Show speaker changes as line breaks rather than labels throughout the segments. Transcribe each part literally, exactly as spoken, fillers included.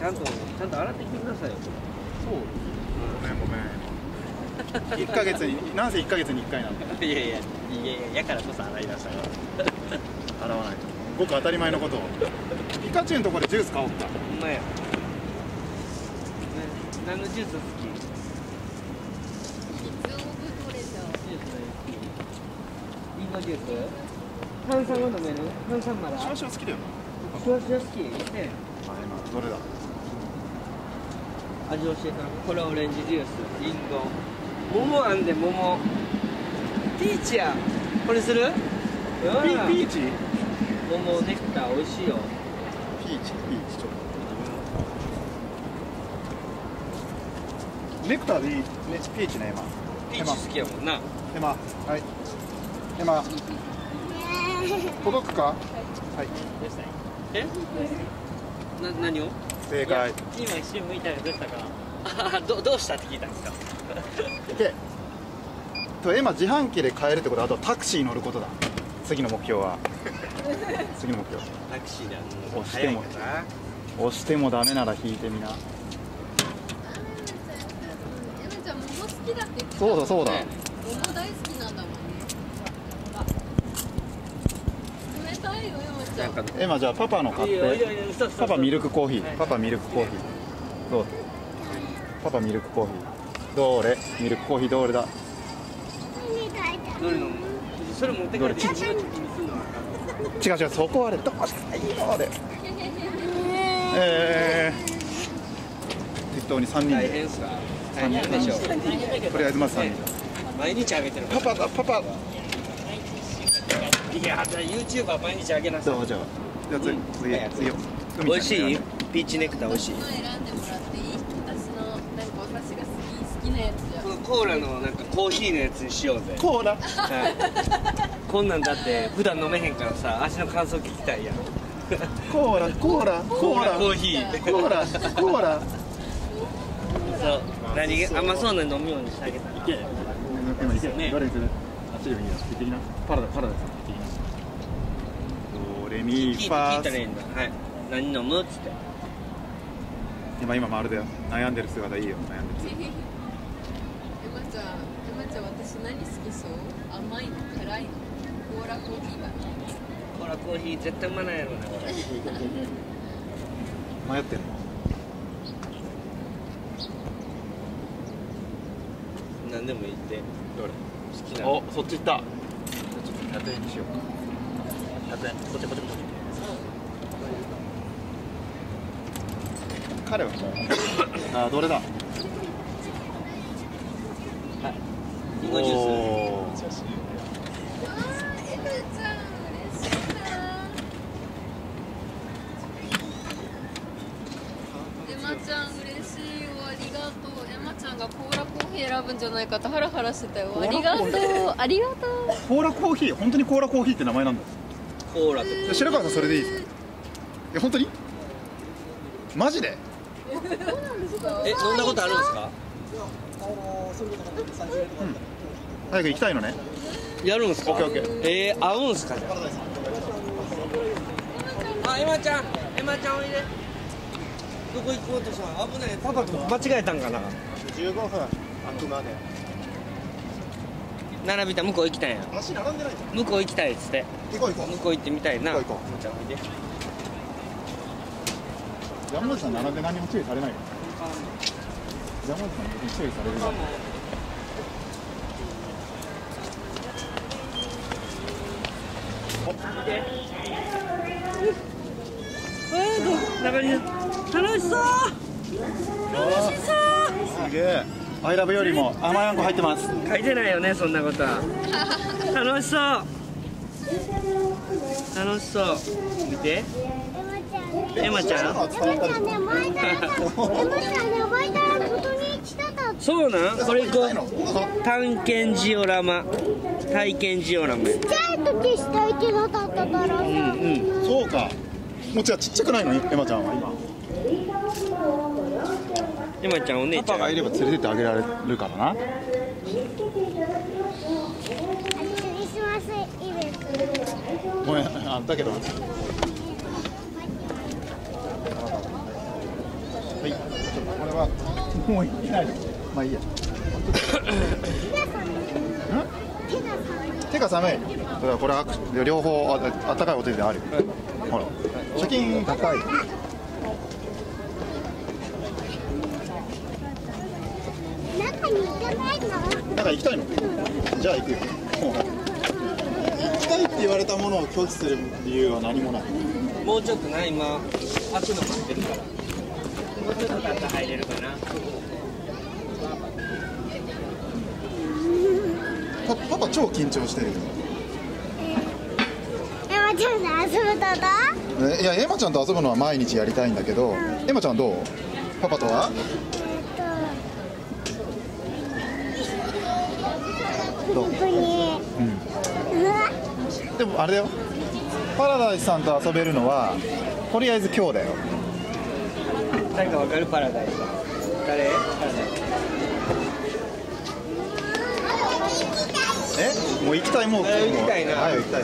ゃんとちゃんと洗ってきてくださいよ。
そう。ごめんごめん。一ヶ月になんせ一ヶ月に一回なんだ。
いやいやいやいややからこそ洗い出したよ。
洗わないと。ごく当たり前のことを。ピカチュウのところでジュース買おうか。
ほんまや。何のジュース好き？リンゴジュース？炭酸は飲める？炭酸まだ？
シュワシュワ好きだよな。
シュワシュワ好き？ね。
あ、今どれだ？
味教えた。これオレンジジュース、リンゴ。桃あんで桃。ピーチや。これする？
ピピーチ？
桃ネクター美味しいよ。
ピーチピーチちょっと。ネクターでいいね、ピーチね、今。
ピーチ好きやもんな。
エマ、はい。エマ。届くか？はい。
え？な、何を？
正解。
今一瞬向いたらどうしたか。あ、ど、どうしたって聞いたんですか。
で、とエマ自販機で買えるってことは、あとタクシーに乗ることだ。次の目標は。次の目標。
タクシーで
押しても。押してもダメなら引いてみな。そうだそうだ。
桃大好きなんだもんね。冷たいよエマちゃん。
エマじゃあパパの買って。パパミルクコーヒー。パパミルクコーヒー。どう？パパミルクコーヒー。どれ？ミルクコーヒーどれだ？
どれ飲む？それ持ってくる。違う
違う、そこあれどうしたいいよあれ。えー、適当に三人で。
大変っすか？大変でしょ。
とりあえずまず三人。
毎日あげてる。
パパだパパ。
いや、ユーチューバー毎日あげなさい。
どうじゃあ。じゃあ次次次よ。
美味しい？ピーチネクター美味しい。
選んでもらっていい？私のなんか私が好き好きなやつじゃん。
このコーラのなんかコーヒーのやつにしようぜ。
コーラ。
はい。こんなんだって普段飲めへんからさ、足の感想聞きたいやん。
コーラコーラコーラ
コーヒー。
コーラコーラ。
そう。何が甘そうな飲み物にしてあげたら。
いけ。今いけ。どれにする？あっちでもいいよ。行ってきな。パラダパラダさん行ってきな。ドレミファ
聞いたらいいんだ。はい。何飲むっつって。
今今まるで悩んでる姿いいよ。悩んでる。
エマちゃん、エマちゃん私何好きそう？甘いの辛いの？コーラコーヒーかな。
コーラコーヒー絶対うまないやろなこれ。
迷ってんの？
何でもいいって。
どれ？
好きなの。
お、そっち行った。じゃあちょっとひゃくえんにしようか。ひゃくえん。こっちこっちこっち。彼はもうあ、どれだ？はい。
リンゴジュース。
おー。
あー、エマちゃん嬉しいな。エマちゃん嬉しいよ、ありがとう。エマちゃんがコーラコーヒー選ぶんじゃないかってハラハラしてたよ。ありがとう、ありがとう。
コーラコーヒー、本当にコーラコーヒーって名前なんだ。
コーラと。
白川さんそれでいいですか？いや本当に？マジで？
え、飲んだことあるんですか？
早く行きたいのね。
やるんですか？
オッケーオッケー。
えー、合うんすかじゃあ。あ、エマちゃん、エマちゃんおいで。どこ行こうとした？危ない。パパと間違えたんかな。
じゅうごふん。あくまで。
並びた向こう行きたいんや。
足並んでないじゃん。
向こう行きたいっつって。
行こう行こ
向こう行ってみたいな。
行こう行こう
エマちゃんおいで。
山本さん並んで何も注意されないよ。山本さんに注意されるよ。
中に楽しそう。楽しそう。
すげえ。アイラブよりも甘いあんこ入ってます。
書いてないよね、そんなことは。楽しそう。楽しそう。見て。エマちゃん。そうなん？これ行こう。探検ジオラマ。体験ジオラマ。
ちっちゃい時したいけどだったからさ。
うんうん。
そうか。もうじゃあちっちゃくないの？エマちゃんは今。
エマちゃんお姉ちゃん。
パパがいれば連れてってあげられるからな。
クリスマスイベント。
ごめん、あだけど。 ちょっとこれはもういけないよ。まあいいや。手が寒い。だからこれは両方あったかいお手である。ほら、貯金高い。
中に行かないの？
中行きたいの？じゃあ行くよ。行きたいって言われたものを拒否する理由は何もない。
もうちょっとな、今開くの待ってるから。もうちょっと経ったら入れるかな。
パ, パパ超緊張してるよ。
エマちゃんと遊ぶとどう？
いや、エマちゃんと遊ぶのは毎日やりたいんだけど、エマちゃんどう？パパとは？どう？
逆に。
うん。でもあれだよ。パラダイスさんと遊べるのはとりあえず今日だよ。
誰かわかる？パラダイス。誰？パラダイス。
え？もう行きたいもう。
行きたいな。
はい、行きたい。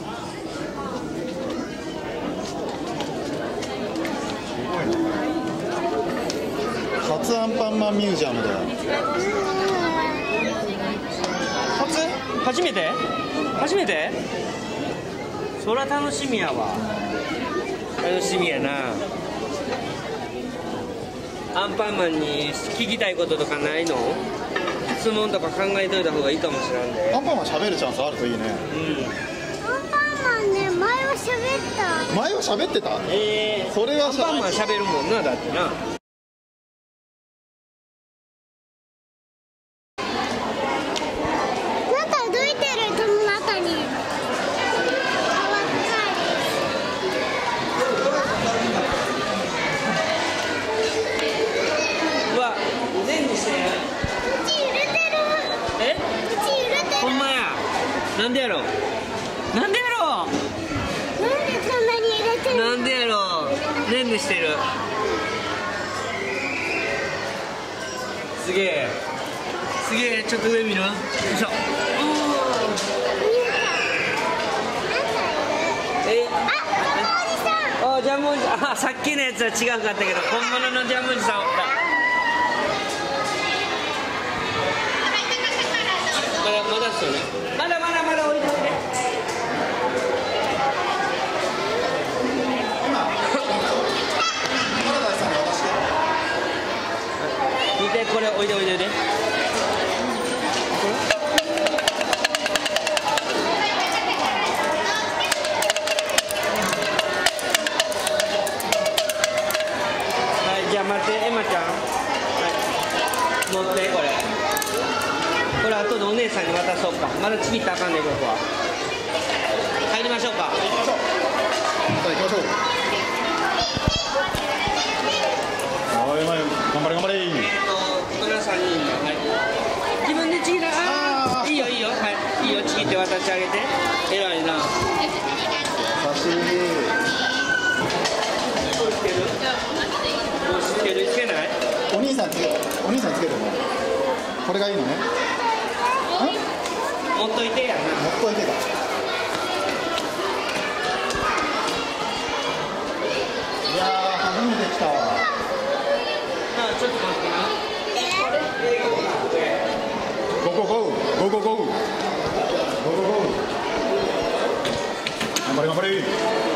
初アンパンマンミュージアムだよ。
初？初めて？初めて？そら楽しみやわ。楽しみやな。アンパンマンに聞きたいこととかないの？質問とか考えといた方がいいかもしれんで。
アンパンマン喋るチャンスあるといいね。
うん。
アンパンマンね、前は喋った。
前は喋ってた？
えー、
それは
アンパンマン喋るもんな、だってな。
中どいてる、その中に。
うわ、全部してる。
口揺れてる。
え？
口揺れてる。
ほんまや。なんでやろ？なんでやろ？
なんでそんなに揺れてる？
なんでやろ？全部してる。すげえ。すげえ、ちょっと上見る？よいしょ。え？あ、ジャムおじさん。あ、さっきのやつは違うかったけど、本物のジャムおじさんおった。まだまだっすよね。まだまだまだ置いておいて。見て、これ置いておいておいて。はい、じゃあ待って、エマちゃん。はい、持ってこれ。これ後でお姉さんに渡そうか。まだちぎったらあかんねん、ここは。入りましょうか。
行きましょう。さあ行きましょう。はい、頑張れ頑張れ。
えっと、皆さんに、はい。自分でちぎら、ああ、いいよいいよ、はい、いいよ、ちぎって渡してあげて。偉いな。
差し入れ。
どうしてる？どうしてる？つけない？
お兄さんつけ、お兄さんつけても。これがいいのね。
持っといてやな。
持っといてだ。いやー、初めて来たわ。
あ、ちょっと待ってな。
ゴーゴーゴーゴーゴーゴーゴーゴーゴー。頑張れ頑張れ。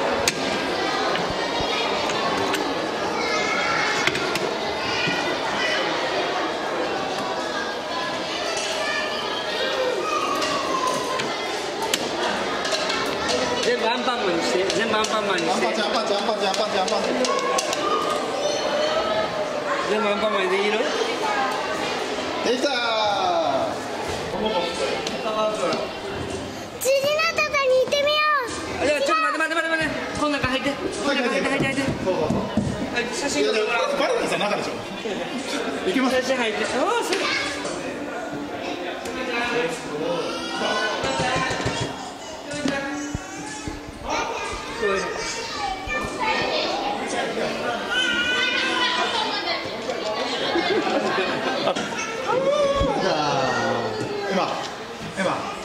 全部アンパンマンにして、全部アンパンマンにして。
アンパンチアンパンチアンパンチアンパンチアンパンチ。
全部アンパンマンにできる？
できたー。
次のとこに行ってみよう。
じゃあちょっと待って待って待って待って。この中入って。この中入って入って入って。
そうそうそう。
はい、写真撮ってもらおう。
パラダイスは中でしょ。行きます。
写真入って。おお、すごい。
じゃあ、エマ、エ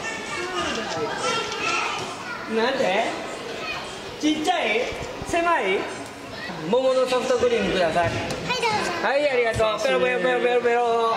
マ。
なんで？ちっちゃい？狭い？桃のソフトクリームください。
はい、どうぞ。
はい、ありがとう。ペロペロペロペロペロ。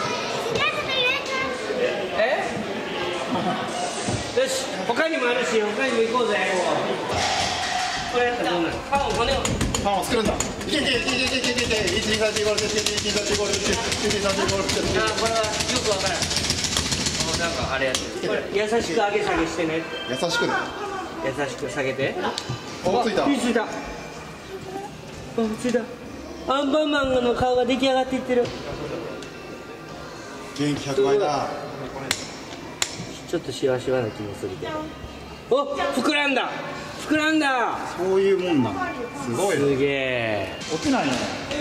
え？よし、他にもあるし、他にも行こうぜ。これやったらどうなる？パンを骨を。
パンを作るんだ。いけいけいけいけいけいけいけ。一二三四五六七八九十十一十二十三四五六七八。
あ、これはよくわからん。なんかあれやってる。これ優しく上げ下げしてね。
優しくね。
優しく下げて。
お、ついた。
ついた。あ、ついた。アンパンマンの顔が出来上がっていってる。
元気ひゃくばいだ。
ちょっとしわしわな気もするけど。お、膨らんだ。膨らんだ。
そういうもんなの。すごい。
すげえ。
落ちないね。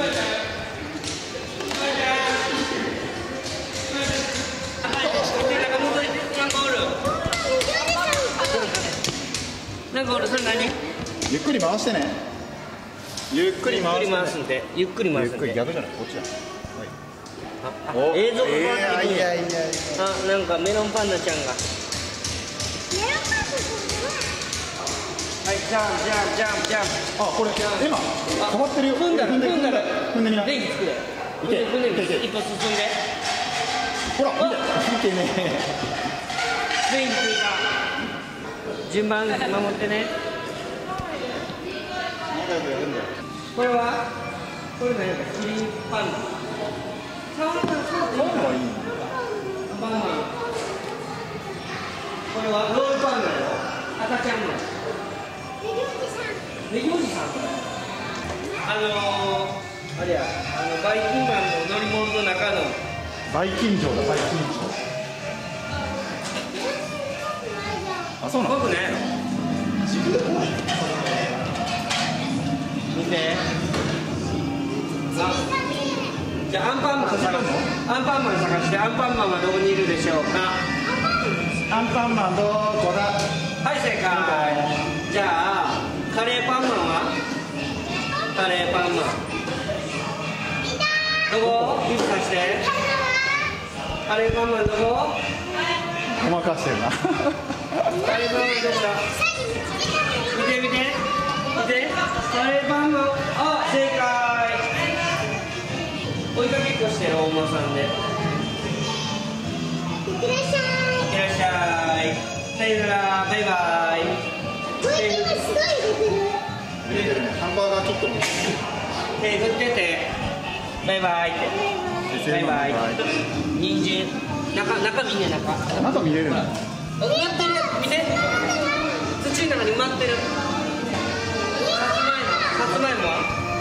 なんかおる、それ何？
ゆっくり回してね。ゆっくり回
すんで。ゆっくり回すんで。
ゆっくり逆じゃない。こっちだ。
あ、映像が変わってくる。
いやいやいや。
あ、なんかメロンパンナちゃんが。はい、ジャンジャンジャンジャン。
あ、これ今変わってるよ。
踏んだら踏んだら
踏んでみな。
電気作れ。
いけ
踏んでみ
いけいけ。
一歩進んで。
ほら見て。見てね。
電気ついた。順番守ってね。これはこれ何かキリンパンダ。触ったら触っていいか。パンダ。これはロールパンダよ。赤ちゃんの。ネギおじさん。あのー、あれや、あのバイキンマンの乗り物の中の。
バイキン城だ、バイキン城。あ、そうなの。
僕ね。見て。あ、じゃあアンパンマン探す。アンパンマン探して、アンパンマンはどこにいるでしょうか。
アンパンマンどこだ。
はい、正解。じゃあカレーパンマンは。カレーパンマン。どこ？指さして。カレーパンマンどこ？
ごまかしてるな。
カレーパンマンどこだ？見て見て。見て。カレーパンマン。あ、正解。追いかけっこしてる大間さんで。いってらっしゃい。いってらっしゃい。さよなら、バイバイ。
すごい出てる。
ハンバーガーキットも。
手振ってて。バイバイって。バイバイ。人参。中、中見ね、中。
中見れるの。
埋まってる。見て。土の中に埋まってる。さつまいも。さつまいもは。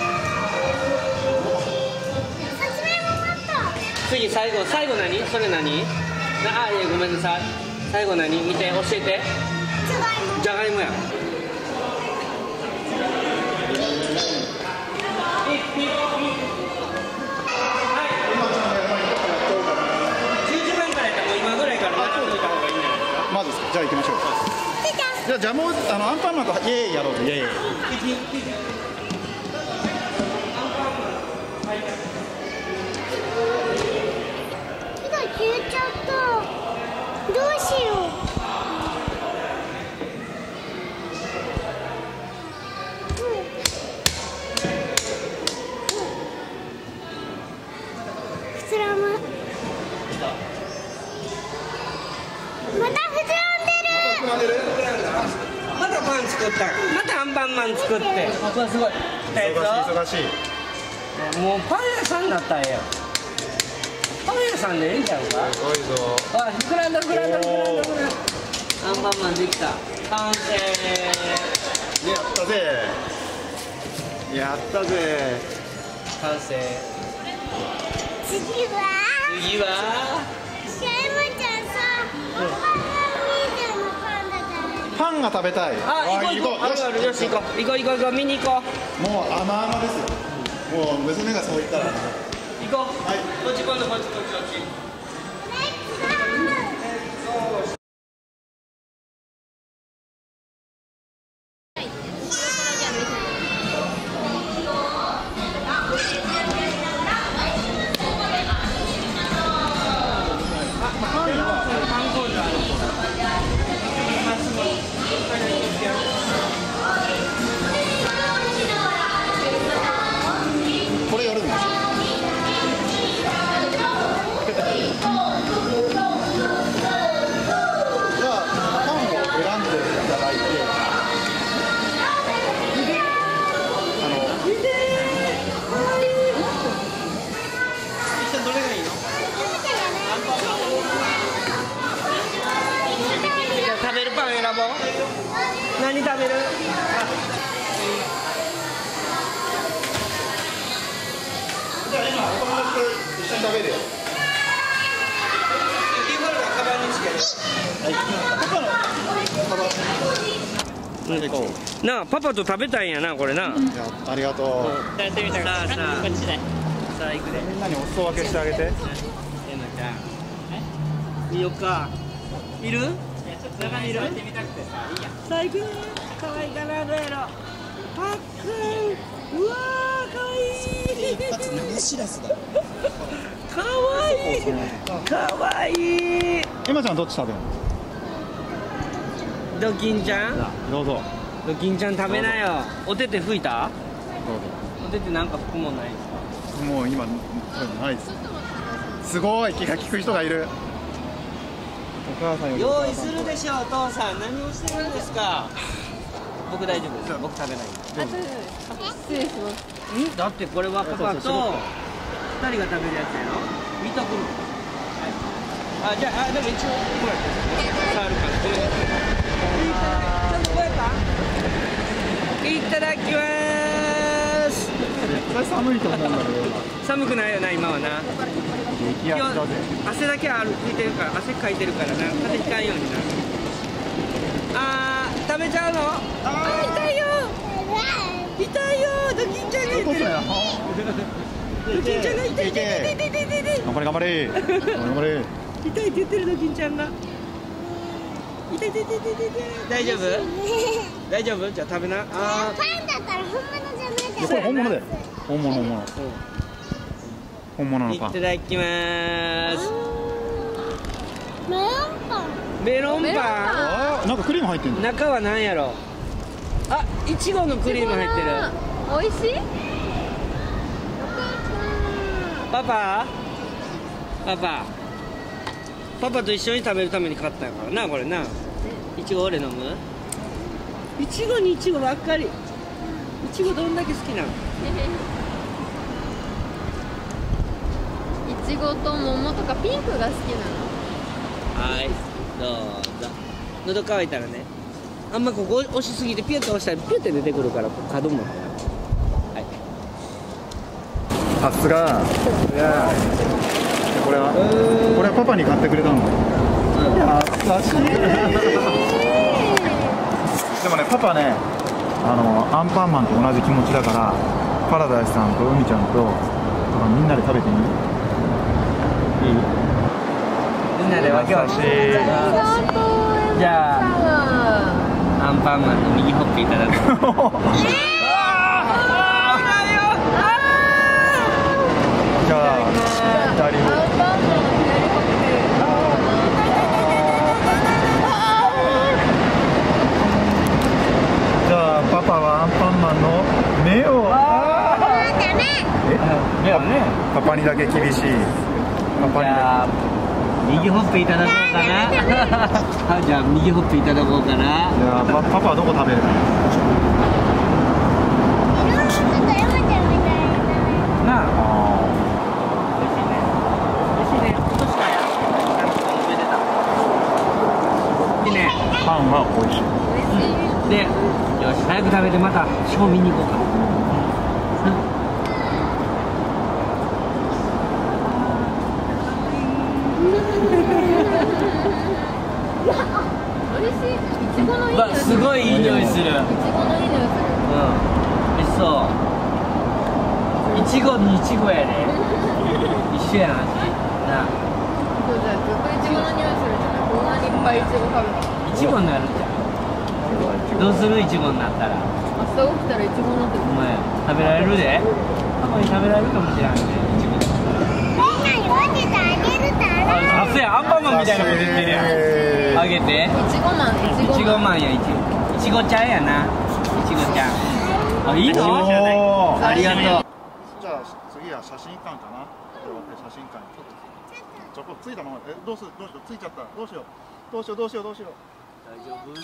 次、最後、最後何？それ何？あ、いや、ごめんなさい。最後何？見て、教えて。じゃがいもや。じゅうじはんからやったらもう今ぐらいから並んでおいた方がいいんじゃないですか。
まずですか。じゃあ行きましょう。じゃあジャムをあのアンパンマンとイエーイやろうぜ。イエーイ。
火が消えちゃった。どうしよう。膨らむ。また膨らんでる。
またパン作った。またアンパンマン作って。ここはすごい。
忙しい忙しい。
もうパン屋さんになったらええやん。パン屋さんでええんちゃうか。
すごいぞ。
あ、膨らんだ膨らんだ膨らんだ膨らんだ。アンパンマンできた。完成。
やったぜ。やったぜ。
完成。
次は。
次は。
シャイマちゃんさ、アンパンマンミージャムのパンダじゃない。
パンが食べたい。
あ、行こう行こう。あるある、よし行こう。行こう行こう行こう、見に行こう。
もう甘々ですよ。もう娘がそう言ったら。
行こう。はい。こっち今度こっちこっちこっち。
これやるんですよ。
なあパパと食べたいんやなこれな。
いやありがとう。
さあさあさあこっちだ。さあ行くで。
みんなにお裾分けしてあげて。
えのちゃん。いいよか。いる？中にいる？さあ行くね。可愛いかなどうやろ。パックン。うわー可愛い。
一発生しらすだ。
可愛い。可愛い。
エマちゃんどっち食べるの？
ドキンちゃん。
どうぞ。
ドキンちゃん食べなよ。お手手拭いた？
どうぞ。
お手手なんか拭くもんない？
もう今ないです。すごい気が利く人がいる。お母さんよりお母さん
用意するでしょお父さん。何をしてるんですか？僕大丈夫です。僕食べない。
失礼します。
んだってこれはパパと二人が食べるやつやろ。見とくる。あ、じゃあ、あ、でも一応もらって触るから。ちょっとこうやったいただきまーす。
絶対寒いと思うんだけど。
寒くないよな今はな。
激アツだぜ。
汗だけは歩いてるから汗かいてるからな。風邪ひかんようにな。あー食べちゃうの？あー痛いよ痛いよ。ドキンちゃんが言ってる。ドキンちゃんが痛い痛い痛い痛い痛い痛い痛い。
頑張れ頑張れ。頑張れ。
痛いって言ってるドキンちゃんが。痛い痛い痛い痛い痛い。大丈夫？大丈夫？じゃあ食べな。あ
パンだったら本物じゃない
いやこれ本物だよ。本物本物。本物のパン。
いただきまーす。
メロンパン。
メロンパン。
あ、なんかクリーム入ってんの。
中は何やろ。あ、いちごのクリーム入ってる。
美味しい？
パパ。パパ。パパと一緒に食べるために買ったんやからなこれな。いちご俺飲む？いちごにいちごばっかり。いちごどんだけ好きなの？
いちごと桃とかピンクが好きなの。
はい、どうぞ。喉乾いたらね。あんまここ押しすぎてピュッと押したらピュッて出てくるから角も。はい。
さすが。これはこれはパパに買ってくれたの。優しい。でもねパパねあのアンパンマンと同じ気持ちだからパラダイスさんと海ちゃんとみんなで食べてみる？いい？
みんなで分け分け。じゃあアンパンマンの右ほっぺいただく。
じゃあ左を。じゃあパパはアンパンマンの目を。え？目はね。パパにだけ厳しい。パパにだけ。
右ほっぺいただこうかな。じゃあ右ほっぺいただこうかな。
じゃあパパはどこ食べるの？
なあ。美味しいね。美味しいね。今年からや。めでた。いいね。
パンは美味しい。
で、よし早く食べてまたショー見に行こうか。
美味しい。いちごのいい匂いする。
すごいいい匂いする。いちごのいい匂いする。
うん。
美味しそう。いちごにいちごやで。一緒やな味。なあ。
そうじゃずっといちごの匂いするじゃない。こんなにいっぱいいちご食べた。
いちごになるじゃん。どうするいちごになったら。
明日起きたらいちごになってる。
お前食べられるで。パパに食べられるかもしれないね。いちご。あ、そうやアンパンマンみたいなこと言ってるやん。あげて。
いちごマン、いちご
いちごマンやいちご。いちごちゃんやな。いちごちゃん。あ、いいの？ありがとう。
じゃあ次は写真館かな。写真館ちょっとちょっとついたままえどうするどうしようついちゃったどうしようどうしようどうしようどうしよう。
大丈夫？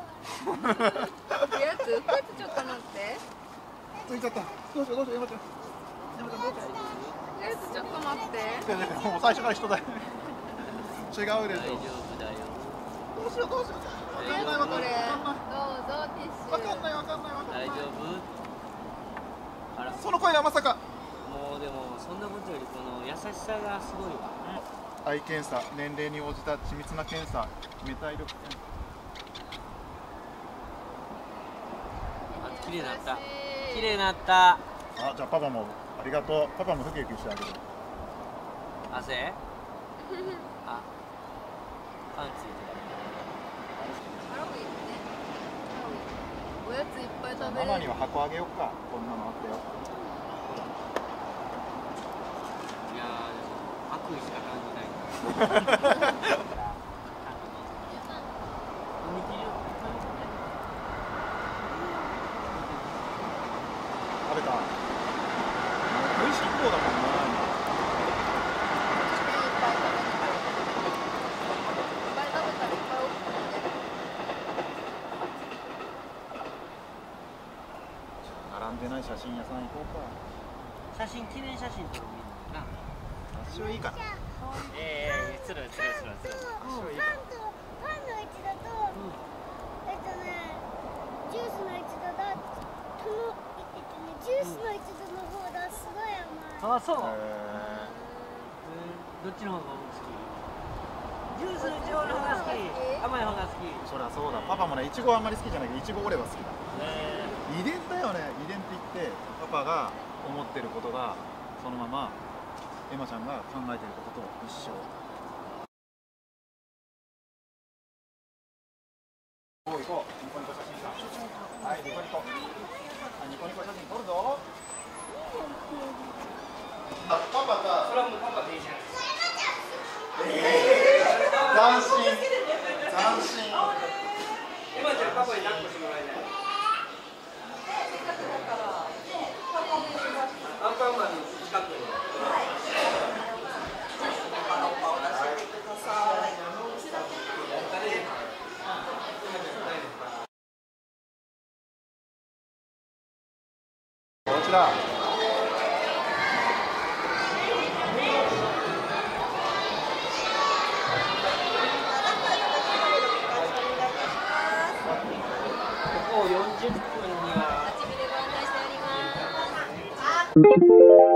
やつ、こいつちょっと待って。
ついちゃったどうしようどうしよう山ちゃん山ちゃんどうしよ
やつちょっと待って。
う。もう最初から人だよ。違うでしょ。
大丈夫だよ。
どうしようどうしよう。
やつこれ。どうぞティッシュ。
わかんないわかんないわかんない。
大丈夫？あら。
その声はまさか。
もうでもそんなことよりこの優しさがすごいわ。
eye検査、年齢に応じた緻密な検査、メタイ力検査。
綺麗になった。綺麗になった。
あ、じゃあパパもありがとう。パパもウキウキしてあげる。
汗？あ、パンツいて
ハロウィンね。おやついっぱい食べれる。
ママには箱あげよっか。こんなのあったよ。
いやー、でも悪意しか感じない。
食べた。美味しい方だもんな。並んでない写真屋さん行こうか。
写真、記念写真撮るみんな。
私はいいかな。
ええー、つるつるつるつる。
パンとパンの一度と、えっとねジュースの一度だそのえっとねジュースの一度の方だすごい甘い。
あ、そう。
へ
どっちの方が好き？ジュースの一番の方が好き。甘い方が好き。
ーそりゃそうだ。パパもね、いちごあんまり好きじゃないけど、いちごオレは好きだ。
え
遺伝だよね。遺伝って言って、パパが思ってることがそのままエマちゃんが考えてることと一緒。行こう行こう。ニコニコ写真さ。はい、ニコニコ。はい、ニコニコ写真撮るぞ。あ、パパが
それはもうパパでいいじゃん。
斬新斬新。
エマちゃんパパに抱っこしてもらいたい。アンパンマンの近くに。
こちら。
ここよんじゅっぷんには。
立ち見でご案内しております。